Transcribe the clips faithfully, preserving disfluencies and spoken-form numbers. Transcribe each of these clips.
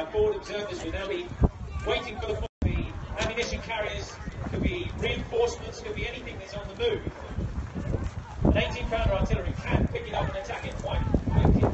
Our forward observers will now be waiting for the ball. The ammunition carriers, could be reinforcements, could be anything that's on the move. An eighteen pounder artillery can pick it up and attack it quite quickly.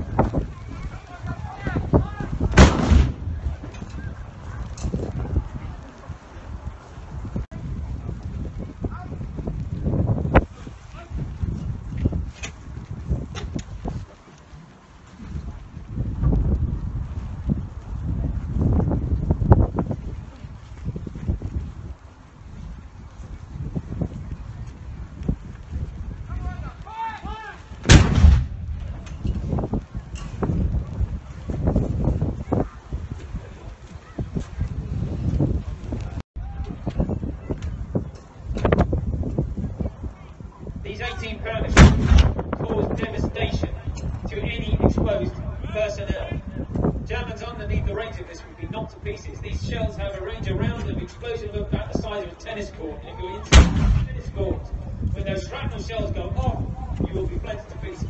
These eighteen pounders cause devastation to any exposed personnel. Germans underneath the range of this would be knocked to pieces. These shells have a range around them, explosive of about the size of a tennis court. And if you're inside a tennis court, when those shrapnel shells go off, you will be blended to pieces.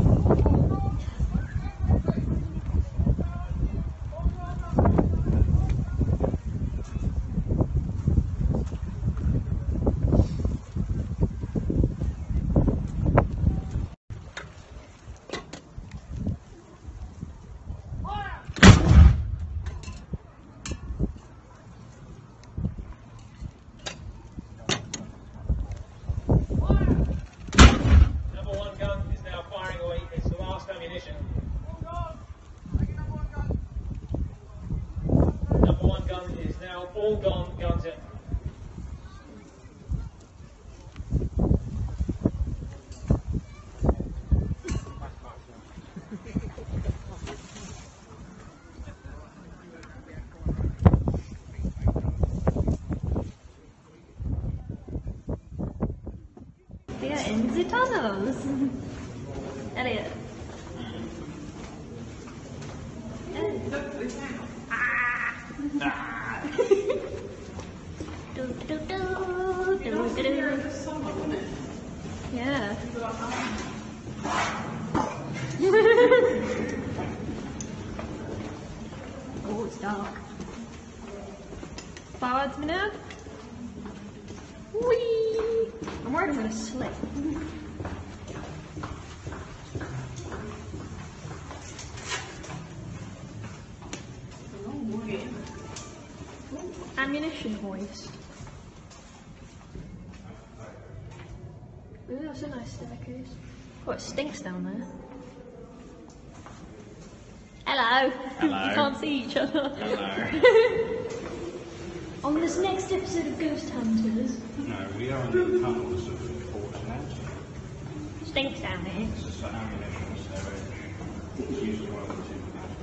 Number one gun is now all gone, guns in. We are in the tunnels. Elliot. Ah. do, do, do, do, do, do. Yeah. Oh, it's dark. Forwards me now. Whee! I'm worried I'm going to slip. Ammunition hoist. Ooh, that's a nice staircase. Oh, it stinks down there. Hello. Hello. You can't see each other. Hello. On this next episode of Ghost Hunters. No, we are in the tunnels of Fortnite. Stinks down here. It's just an ammunition storage. It's usually one of the two.